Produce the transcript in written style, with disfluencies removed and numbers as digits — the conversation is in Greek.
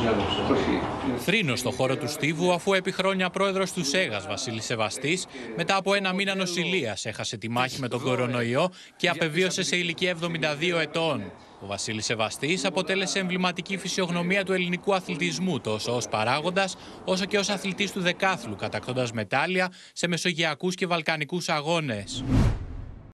Θρήνος στο χώρο του Στίβου, αφού επί χρόνια πρόεδρος του ΣΕΓΑΣ Βασίλης Σεβαστής, μετά από ένα μήνα νοσηλείας έχασε τη μάχη με τον κορονοϊό και απεβίωσε σε ηλικία 72 ετών. Ο Βασίλης Σεβαστής αποτέλεσε εμβληματική φυσιογνωμία του ελληνικού αθλητισμού, τόσο ως παράγοντας, όσο και ως αθλητής του δεκάθλου, κατακτώντας μετάλλια σε μεσογειακούς και βαλκανικούς αγώνες.